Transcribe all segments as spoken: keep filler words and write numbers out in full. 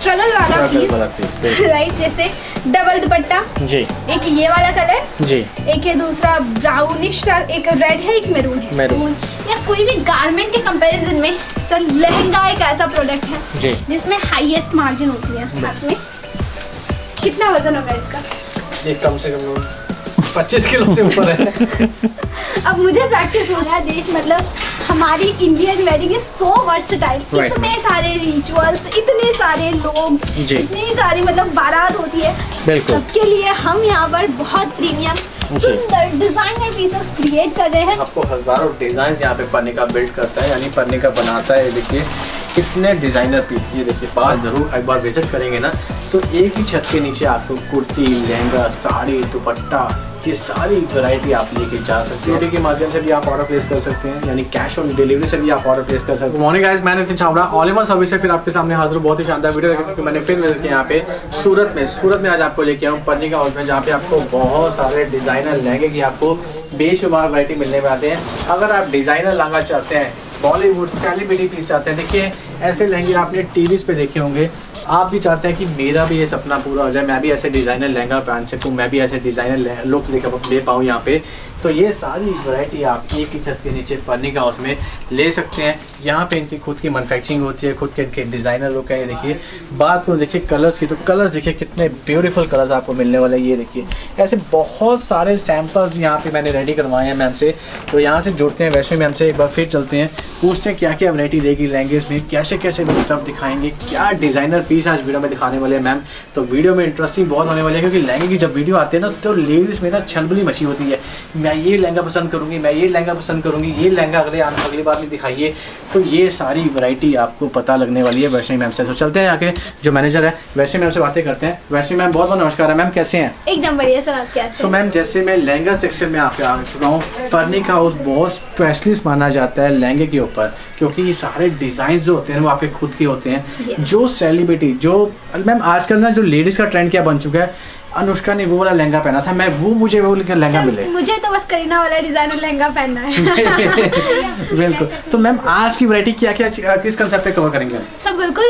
Struggle वाला piece, right, जैसे double dupatta जी, एक ये वाला कलर जी, एक है दूसरा ब्राउनिश, एक रेड है, एक मैरून है। मैरून या कोई भी गारमेंट के कंपैरिजन में सर लहंगा एक ऐसा प्रोडक्ट है जी जिसमें हाईएस्ट मार्जिन होती है। हाथ में कितना वजन होगा इसका? ये कम से कम पच्चीस किलो से ऊपर है। अब मुझे प्रैक्टिस हो रहा है देश, मतलब हमारी Indian wedding is so versatile, इतने सारे रिचुअल्स, इतने सारे लोग, इतनी सारी मतलब बारात होती है, सबके लिए हम यहाँ पर बहुत प्रीमियम सुंदर डिजाइनर पीसेस क्रिएट कर रहे हैं। आपको हजारों डिजाइन यहाँ पे पन्नी का बिल्ड करता है, यानी पन्नी का बनाता है। देखिए कितने डिजाइनर पीस, ये देखिए बात जरूर एक बार विजिट करेंगे ना तो एक ही छत के नीचे आपको कुर्ती, लहंगा, साड़ी, दुपट्टा, ये सारी वैरायटी आप लेके जा सकते हैं। के माध्यम से भी आप ऑर्डर प्लेस कर सकते हैं, यानी कैश ऑन डिलीवरी से भी आप ऑर्डर प्लेस कर सकते हैं। मॉर्निंग गाइस, मैं Nitin Chhabra all in one service से फिर आपके सामने हाजिर हूं। बहुत ही शानदार वीडियो क्योंकि मैंने फिर मिलकर यहाँ पे सूरत में सूरत में आज आपको लेके आऊँ पन्नी का हाउस में, जहाँ पे आपको बहुत सारे डिजाइनर लहंगे की आपको बेशुमार वैरायटी मिलने में आते हैं। अगर आप डिजाइनर लहंगा चाहते हैं, बॉलीवुड सेलिब्रिटी पीस चाहते हैं, देखिए ऐसे लहंगे आपने टीवीज पे देखे होंगे, आप भी चाहते हैं कि मेरा भी ये सपना पूरा हो जाए, मैं भी ऐसे डिज़ाइनर लहंगा पहन सकूँ, मैं भी ऐसे डिज़ाइनर लुक दे पाऊँ यहाँ पे, तो ये सारी वैरायटी आप एक ही छत के नीचे पन्नी का हाउस में ले सकते हैं। यहाँ पे इनकी खुद की मैन्युफैक्चरिंग होती है, खुद के इनके डिज़ाइनर लुक है। ये देखिए बात करो देखिए कलर्स की, तो कलर्स देखिए कितने ब्यूटीफुल कलर्स आपको मिलने वाले हैं। ये देखिए ऐसे बहुत सारे सैम्पल्स यहाँ पे मैंने रेडी करवाए हैं मैम से, तो यहाँ से जुड़ते हैं। वैसे मैम से एक बार फिर चलते हैं, पूछते हैं क्या क्या वैरायटी रहेगी लहंगेज में, कैसे कैसे लोग स्टफ दिखाएंगे, क्या डिज़ाइनर पीस आज वीडियो में दिखाने वाले हैं मैम। तो वीडियो में इंटरेस्टिंग बहुत होने वाली है, क्योंकि लहंगे की जब वीडियो आती है ना तो लेडीज़ में ना छलबली मची होती है, मैं ये लहंगा पसंद करूँगी, मैं ये लहंगा पसंद करूँगी, ये लहंगा अगले अगली बार में दिखाइए। तो ये सारी वैरायटी आपको पता लगने वाली है वैष्णवी मैम से। तो चलते हैं आके जो मैनेजर है वैष्णवी मैम से बातें करते हैं। वैष्णवी मैम बहुत बहुत नमस्कार है मैम, कैसे हैं? एकदम बढ़िया सर, आप कैसे? सो मैम जैसे मैं लहंगा सेक्शन में आपके आ चुका हूँ, पन्नी का हाउस बहुत स्पेशलिस्ट माना जाता है लहंगे के ऊपर, क्योंकि ये सारे डिजाइन जो होते हैं वो आपके खुद के होते हैं। yes. जो सेलिब्रिटी जो मैम आजकल ना जो लेडीज का ट्रेंड क्या बन चुका है, अनुष्का ने वो वाला लहंगा पहना था, मैं वो मुझे वो लहंगा मिले, मुझे तो बस करीना वाला डिजाइनर लहंगा पहनना है। बिल्कुल। तो मैम आज की वैरायटी क्या क्या किस कंसेप्ट पे कवर करेंगे? सब बिल्कुल,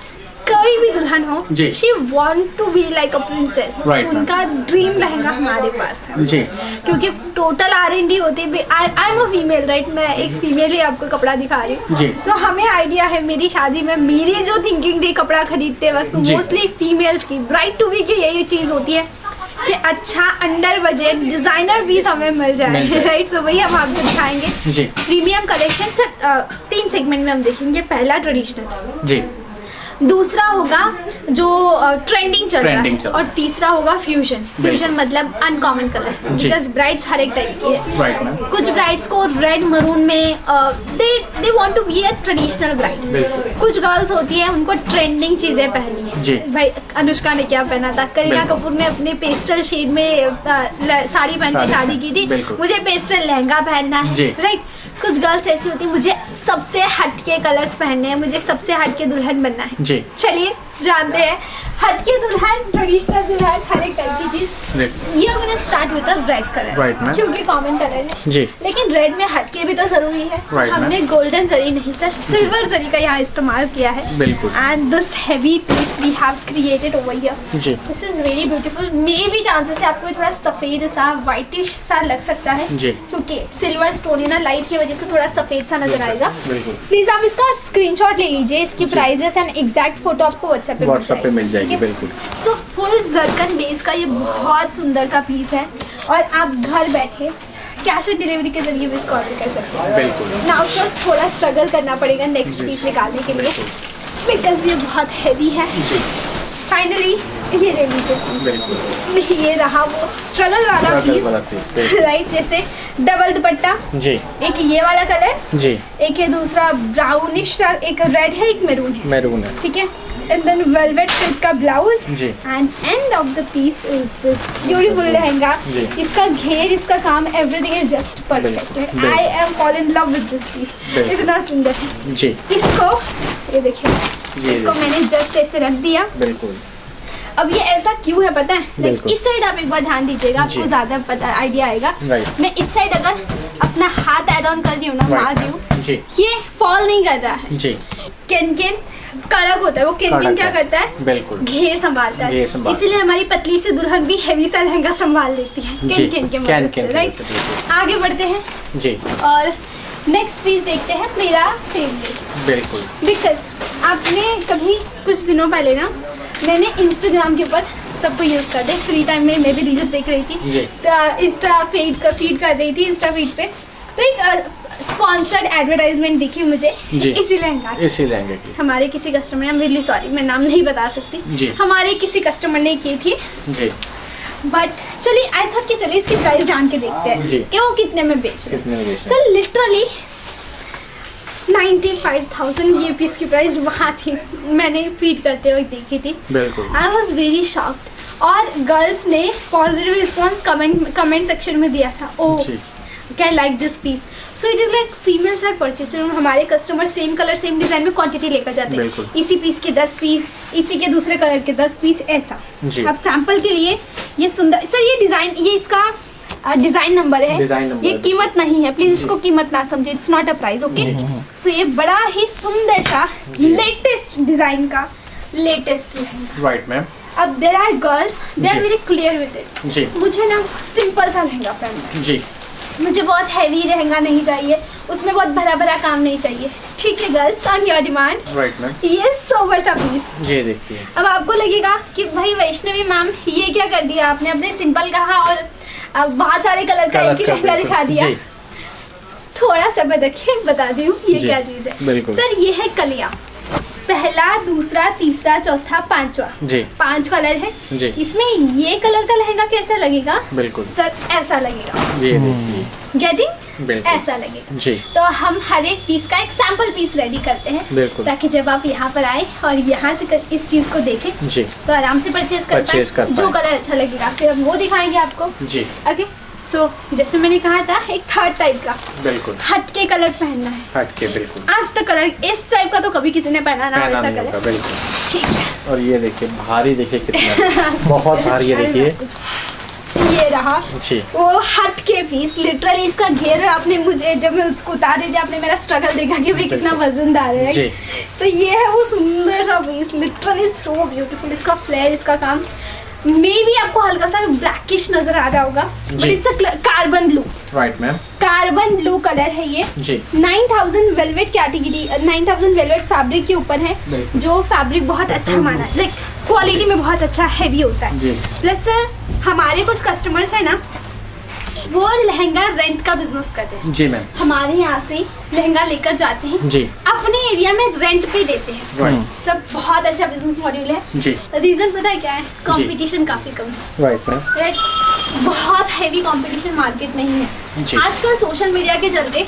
कोई भी दुल्हन हो, she want to be like a princess, उनका ड्रीम लहंगा हमारे पास है जी, क्योंकि टोटल आर एंड डी होती है। I am a female right, मैं एक फीमेल ही आपको कपड़ा दिखा रही हूँ। सो so, हमें आइडिया है, मेरी शादी में मेरी जो थिंकिंग थी कपड़ा खरीदते वक्त, मोस्टली फीमेल्स की ब्राइड टू बी की यही चीज होती है कि अच्छा अंडर बजट डिजाइनर पीस हमें मिल जाए, राइट। सो वही हम आपको दिखाएंगे प्रीमियम कलेक्शन। सर तीन सेगमेंट में हम देखेंगे, पहला ट्रेडिशनल जी, दूसरा होगा जो ट्रेंडिंग चल रहा है, और तीसरा होगा फ्यूजन। फ्यूजन मतलब अनकॉमन कलर्स, बिकॉज ब्राइड्स हर एक टाइप की है। right, कुछ ब्राइड्स को रेड मरून में दे they want to be a traditional bride, कुछ गर्ल्स होती है उनको ट्रेंडिंग चीजें पहननी है। भाई अनुष्का ने क्या पहना था, करीना कपूर ने अपने पेस्टल शेड में साड़ी पहन के शादी की थी, मुझे पेस्टल लहंगा पहनना है, राइट। कुछ गर्ल्स ऐसी होती है मुझे सबसे हटके कलर्स पहनने हैं, मुझे सबसे हटके दुल्हन बनना है। चलिए जानते हैं हटके दुल्हन, ट्रेडिशनल दुल्हन, हर एक टाइप की चीज। ये मैंने स्टार्ट हुआ था रेड कलर, क्योंकि कॉमन कलर है जी, लेकिन रेड में हटके भी तो जरूरी है। right, हमने गोल्डन जरी नहीं सर, सिल्वर जरी का यहाँ इस्तेमाल किया है, and this heavy piece we have created over here. This is very beautiful. मे भी चांसेस है आपको थोड़ा सफेद सा व्हाइटिश सा लग सकता है, क्योंकि सिल्वर स्टोन है ना, लाइट की वजह से थोड़ा सफेद सा नजर आएगा। प्लीज आप इसका स्क्रीनशॉट ले लीजिए, इसकी प्राइजेस एंड एग्जैक्ट फोटो आपको व्हाट्सएप पे व्हाट्सएप पे मिल जाएगी। बिल्कुल। सो फुल जरकन बेस का ये बहुत सुंदर सा पीस है, और आप घर बैठे कैश ऑन डिलीवरी के जरिए भी इसको ऑर्डर कर सकते हैं। बिल्कुल। नाउ सर थोड़ा स्ट्रगल करना पड़ेगा नेक्स्ट पीस निकालने के लिए, बिकॉज ये बहुत हैवी है। फाइनली ये ले लीजिए, ये रहा वो स्ट्रगल वाला पीस, राइट, जैसे डबल दुपट्टा जी, एक ये वाला कलर जी, एक है दूसरा ब्राउनिश, एक रेड है, एक मैरून है, मैरून है, ठीक है। एंड देन वेलवेट सिल्क का blouse, and end of the piece is this beautiful lehenga. इसका घेर, इसका काम, everything is just perfect. I am fall in love with this piece, इतना सुंदर है जी। इसको ये देखिए, इसको मैंने जस्ट ऐसे रख दिया। बिल्कुल। अब ये ऐसा क्यों है पता है, लाइक इस साइड आप एक बार ध्यान दीजिएगा, आपको ज्यादा पता आइडिया आएगा। मैं इस साइड अगर अपना हाथ ऐड ऑन कर रही हूँ ना, मार रही हूँ, ये फॉल नहीं कर रहा है जी, केन केन कड़क होता है, वो केन केन क्या करता है, बिल्कुल घेर संभालता है, इसीलिए हमारी पतली सी दुल्हन भी हेवी सा लहंगा संभाल लेती है केन केन के मदद से, राइट। आगे बढ़ते हैं जी, और नेक्स्ट पीस देखते हैं मेरा फेवरेट, बिल्कुल, बिकॉज आपने कभी कुछ दिनों पहले ना मैंने इंस्टाग्राम के ऊपर सबको यूज कर दे, फ्री टाइम में मैं भी रील्स देख रही थी, तो इंस्टा फीड कर फीड कर रही थी इंस्टा फीड पे, तो एक स्पॉन्सर्ड एडवर्टाइजमेंट दिखी मुझे इसी लहंगा इसी लहंगे की। हमारे किसी कस्टमर ने, आई एम रियली सॉरी मैं नाम नहीं बता सकती, हमारे किसी कस्टमर ने की थी जी। बट चलिए आई थॉट कि चलिए इसकी प्राइस जान के देखते हैं कि वो कितने में बेच रहे हैं। Sir literally ninety five thousand ये पीस की प्राइस वहाँ थी, मैंने फीड करते हुए देखी थी, आई वॉज वेरी शॉक्ड। और गर्ल्स ने positive response comment comment section में दिया था, ओ क्या like this piece, so it is like females are purchasing, हमारे customer same colour same design में क्वांटिटी लेकर जाते हैं, इसी पीस के दस पीस, इसी के दूसरे कलर के दस पीस, ऐसा। अब सैंपल के लिए ये सुंदर सर, ये डिजाइन, ये इसका डिजाइन नंबर है, ये कीमत नहीं है, प्लीज इसको कीमत ना समझे, it's not a price, okay. So ये बड़ा ही सुंदर सा लेटेस्ट डिजाइन का लेटेस्ट लहंगा, राइट मैम। अब there are girls they are very clear with it, मुझे ना सिंपल सा लहंगा पहनना है जी, मुझे बहुत हैवी लहंगा नहीं चाहिए, उसमें बहुत भरा भरा काम नहीं चाहिए, ठीक है girls, on your demand, right ma'am. ये सोबर सा पीस ये देखिए। अब आपको लगेगा कि भाई वैष्णवी मैम ये क्या कर दिया आपने, अपने सिंपल कहा और बहुत सारे कलर का एक लहंगा दिखा दिया, थोड़ा सा रखिए बता दी हूँ ये क्या चीज है। सर ये है कलिया, पहला दूसरा तीसरा चौथा पांचवा, पांच कलर है जी। इसमें ये कलर का लहंगा कैसा लगेगा, बिल्कुल सर ऐसा लगेगा, गेटिंग ऐसा लगेगा जी। तो हम हर एक पीस का एक सैंपल पीस रेडी करते हैं, ताकि जब आप यहाँ पर आए और यहाँ से इस चीज को देखें जी, तो आराम से परचेज कर पाए, जो कलर अच्छा लगेगा फिर हम वो दिखाएंगे आपको जी, ओके। सो so, जैसे मैंने कहा था एक थर्ड टाइप का, बिल्कुल हटके कलर पहनना है, हटके बिल्कुल, आज तक कलर इस टाइप का तो कभी किसी ने पहना ना वैसा कलर, बिल्कुल ठीक है। और ये देखिए भारी, देखिए कितना बहुत भारी है, देखिए ये रहा वो हटके पीस, लिटरली इसका घेर आपने मुझे जब मैं उसको उतार रही थी आपने मेरा स्ट्रगल देखा कि भाई कितना वजनदार है, सो ये है वो सुंदर सा पीस, लिटरली सो ब्यूटीफुल, इसका फ्लेयर, इसका काम मे भी आपको हल्का सा ब्लैकिश नजर आ रहा होगा, but it's a carbon blue, right ma'am, carbon blue colour है ये जी। Nine thousand velvet category, nine thousand velvet fabric के ऊपर है, जो फैब्रिक बहुत अच्छा माना है, लाइक क्वालिटी में बहुत अच्छा हैवी होता है। प्लस सर हमारे कुछ कस्टमर्स है ना वो लहंगा रेंट का बिजनेस करते हैं जी मैम, हमारे यहाँ से लहंगा लेकर जाते हैं जी, अपने एरिया में रेंट पे देते हैं, सब बहुत अच्छा बिजनेस मॉड्यूल है जी। रीजन पता है क्या है, कंपटीशन काफी कम है, राइट मैम, राइट, बहुत हैवी कंपटीशन मार्केट नहीं है आजकल, सोशल मीडिया के चलते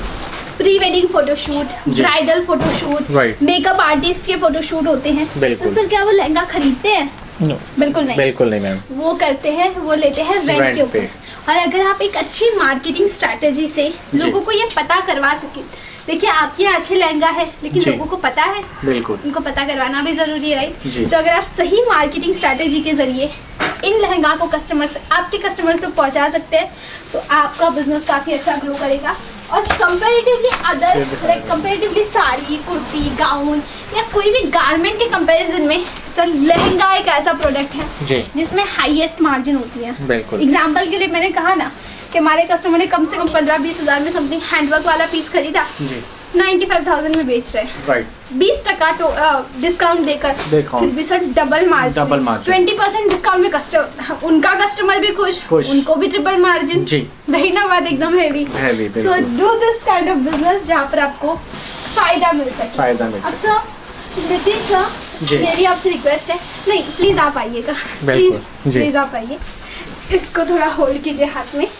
pre wedding photoshoot, bridal photoshoot, makeup artist के फोटोशूट होते हैं, तो सर क्या वो लहंगा खरीदते हैं? No. बिल्कुल नहीं, बिल्कुल नहीं मैम, वो करते हैं वो लेते हैं रेंट, रेंट के ऊपर। और अगर आप एक अच्छी मार्केटिंग स्ट्रैटेजी से लोगों को ये पता करवा सके, देखिए आपके यहाँ अच्छे लहंगा है लेकिन लोगों को पता है, बिल्कुल उनको पता करवाना भी जरूरी है, राइट। तो अगर आप सही मार्केटिंग स्ट्रैटेजी के जरिए इन लहंगा को कस्टमर्स आपके कस्टमर्स तक पहुँचा सकते हैं, तो आपका बिजनेस काफी अच्छा ग्रो करेगा। और comparatively other like comparatively sari, kurti, gown या कोई भी गारमेंट के कंपैरिजन में सर लहंगा एक ऐसा प्रोडक्ट है जिसमें हाईएस्ट मार्जिन होती है। एग्जांपल के लिए मैंने कहा ना कि हमारे कस्टमर ने कम से कम पंद्रह बीस हजार में समथिंग हैंडवर्क वाला पीस खरीदा, नाइन्टी फाइव थाउजेंड में बेच रहे हैं, राइट, बीस टका तो डिस्काउंट देकर, फिर भी sir double margin, double margin, twenty percent discount में कस्टमर, उनका कस्टमर भी खुश, खुश, उनको भी ट्रिपल मार्जिन जी, वही ना बात एकदम heavy. So do this kind of business जहाँ पर आपको फायदा मिल सके, फायदा मिल सके। अब सर नितिन सर मेरी आपसे रिक्वेस्ट है, नहीं प्लीज आप आइएगा, प्लीज प्लीज आप आइए, इसको थोड़ा होल्ड कीजिए हाथ में,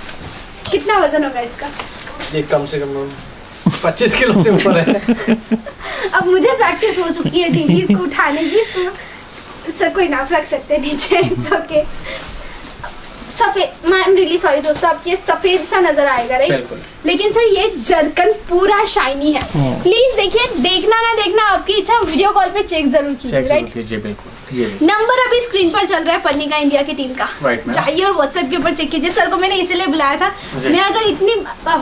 कितना वजन होगा इसका? ये कम से कम पच्चीस किलो से ऊपर है। अब मुझे प्रैक्टिस हो चुकी है डेली इसको उठाने की, सर कोई नाप रख सकते हैं नीचे, ओके। सफेद, आई एम रियली सॉरी दोस्तों, आपके सफेद सा नजर आएगा, राइट, लेकिन सर ये जरकन पूरा शाइनी है, प्लीज देखिए, देखना ना देखना आपकी इच्छा, वीडियो कॉल पे चेक जरूर कीजिए, राइट, नंबर अभी स्क्रीन पर चल रहा है पन्निका इंडिया की टीम का, right, चाहिए और व्हाट्सएप के ऊपर चेक कीजिए। सर को मैंने इसीलिए बुलाया था, मैं अगर इतनी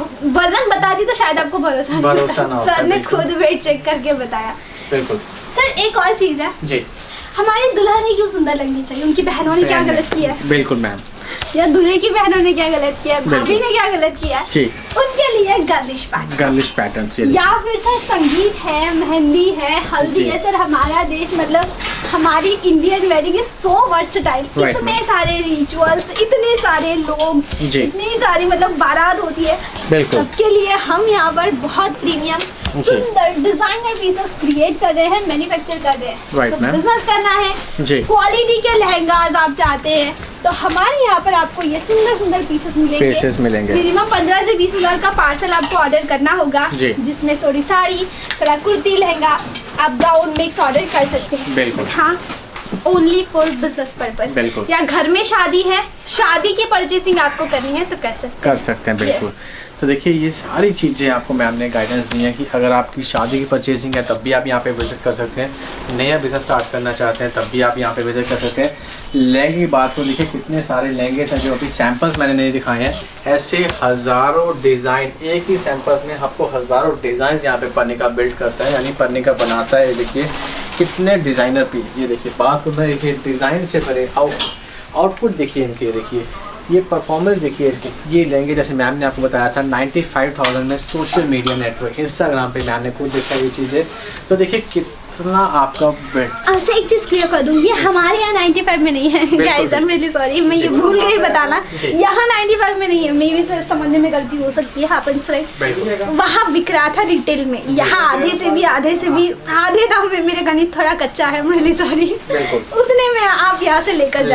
वजन बताती तो शायद आपको भरोसा नहीं था। सर ने खुद वेट चेक करके बताया। बिल्कुल सर एक और चीज है जी, हमारी दुल्हन ही क्यों सुंदर लगनी चाहिए? उनकी बहनों ने क्या गलत किया है? बिल्कुल मैम। या दूल्हे की बहनों ने क्या गलत किया, भाभी ने क्या गलत किया जी, उनके लिए गर्लिश पैटर्न, गर्लिश पैटर्न या फिर सर संगीत है, मेहंदी है, हल्दी है। सर हमारा देश मतलब हमारी Indian wedding is so versatile, इतने सारे रिचुअल्स, इतने सारे लोग, इतनी सारी मतलब बारात होती है, सबके लिए हम यहाँ पर बहुत प्रीमियम सुंदर डिजाइनर पीसेस क्रिएट कर रहे हैं, मैन्युफैक्चर कर रहे हैं। तो बिजनेस करना है, क्वालिटी के लहंगास आप चाहते हैं तो हमारे यहाँ पर आपको ये सुंदर सुंदर पीसेस मिलेंगे। पीसेस मिलेंगे। मिनिमम पंद्रह से बीस हजार का पार्सल आपको ऑर्डर करना होगा, जिसमें सोरी साड़ी, कुर्ती, लहंगा, आप गाउन मिक्स ऑर्डर कर सकते हैं। बिल्कुल हाँ, ओनली फॉर बिजनेस पर्पस। या घर में शादी है, शादी की परचेसिंग आपको करनी है तो कर सकते कर सकते हैं। बिल्कुल। तो देखिए ये सारी चीज़ें आपको मैम ने गाइडेंस दी है कि अगर आपकी शादी की परचेसिंग है तब भी आप यहाँ पे विजिट कर सकते हैं, नया बिजनेस स्टार्ट करना चाहते हैं तब भी आप यहाँ पे विजिट कर सकते हैं। लहंगे की बात को देखिए कितने सारे लहंगे हैं जो अभी सैंपल्स मैंने नहीं दिखाए हैं, ऐसे हज़ारों डिज़ाइन, एक ही सैंपल्स में आपको हज़ारों डिज़ाइन यहाँ पे पन्निका बिल्ड करता है, यानी पन्निका बनाता है। देखिए कितने डिज़ाइनर पीस, ये देखिए बात को मैं देखिए डिज़ाइन से भरे आउट आउटफुट देखिए इनके, देखिए ये परफॉर्मेंस देखिए इसके। ये लहंगे जैसे मैम ने आपको बताया था नाइन्टी फाइव थाउजेंड में सोशल मीडिया नेटवर्क इंस्टाग्राम पे मैम ने खुद देखा ये चीज़ें। तो देखिए कितना आपका अच्छा एक चीज़ क्लियर कर दूँ, ये हमारे यहाँ नाइन्टी फाइव में नहीं है guys, I am really sorry, मैं ये भूल गई बताना, यहाँ नाइन्टी फाइव में नहीं है। मे भी सर समझने में गलती हो सकती है, हैपेंस राइट। वहाँ बिक रहा था रिटेल में, यहाँ आधे से भी आधे से भी आधे दाम में, मेरे गणित थोड़ा कच्चा है, आई एम रियली सॉरी, उतने में आप यहाँ से लेकर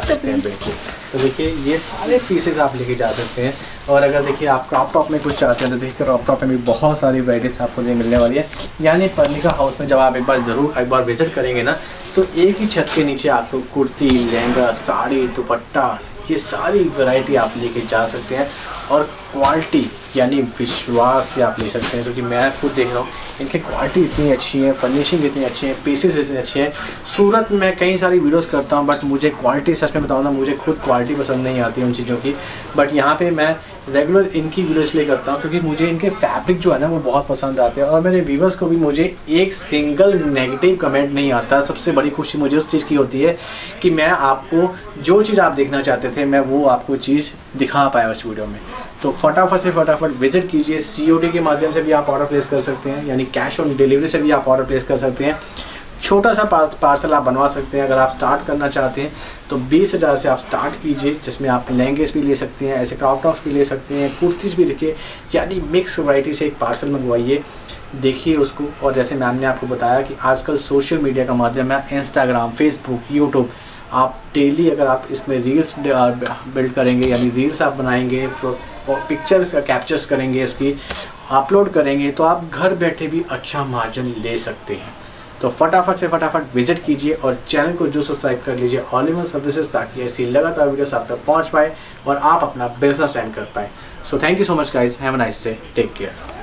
जाए। तो देखिए ये सारे पीसेस आप लेके जा सकते हैं। और अगर देखिए आप क्रॉप टॉप में कुछ चाहते हैं तो देखिए क्रॉप टॉप में भी बहुत सारी वैराइटीज आपको मिलने वाली है। यानी पन्निका हाउस में जब आप एक बार ज़रूर एक बार विजिट करेंगे ना तो एक ही छत के नीचे आपको कुर्ती, लहंगा, साड़ी, दुपट्टा, ये सारी वैरायटी आप लेके जा सकते हैं। और क्वालिटी यानी विश्वास से आप ले सकते हैं, क्योंकि तो मैं खुद देख रहा हूँ इनकी क्वालिटी इतनी अच्छी है, फर्निशिंग इतनी अच्छी है, पीसेस इतने अच्छे हैं। सूरत में कई सारी वीडियोस करता हूँ बट मुझे क्वालिटी सच में बताऊँ ना, मुझे खुद क्वालिटी पसंद नहीं आती है उन चीज़ों की। बट यहाँ पे मैं रेगुलर इनकी वीडियोस इसलिए करता हूँ क्योंकि मुझे इनके फैब्रिक जो है ना वो बहुत पसंद आते हैं। और मेरे व्यूवर्स को भी मुझे एक सिंगल नेगेटिव कमेंट नहीं आता। सबसे बड़ी खुशी मुझे उस चीज़ की होती है कि मैं आपको जो चीज़ आप देखना चाहते थे मैं वो आपको चीज़ दिखा पाया उस वीडियो में। तो फटाफट से फटाफट विजिट कीजिए। सीओडी के माध्यम से भी आप ऑर्डर प्लेस कर सकते हैं, यानी कैश ऑन डिलीवरी से भी आप ऑर्डर प्लेस कर सकते हैं। छोटा सा पार्सल आप बनवा सकते हैं। अगर आप स्टार्ट करना चाहते हैं तो बीस हज़ार से आप स्टार्ट कीजिए, जिसमें आप लहंगेस भी ले सकते हैं, ऐसे क्रॉप टॉप्स भी ले सकते हैं, कुर्तीज़ भी रखिए, यानी मिक्स वैरायटी से एक पार्सल मंगवाइए, देखिए उसको। और जैसे मैम ने आपको बताया कि आजकल सोशल मीडिया का माध्यम है, इंस्टाग्राम, फेसबुक, यूट्यूब, आप डेली अगर आप इसमें रील्स बिल्ड करेंगे, यानी रील्स आप बनाएंगे, पिक्चर्स का कैप्चर्स करेंगे, उसकी अपलोड करेंगे, तो आप घर बैठे भी अच्छा मार्जिन ले सकते हैं। तो फटाफट से फटाफट विजिट कीजिए और चैनल को जो सब्सक्राइब कर लीजिए ऑल इन वन सर्विसेज, ताकि ऐसी लगातार वीडियोस आप तक पहुंच पाए और आप अपना बिजनेस एंड कर पाए। So thank you so much guys, have a nice day, take care.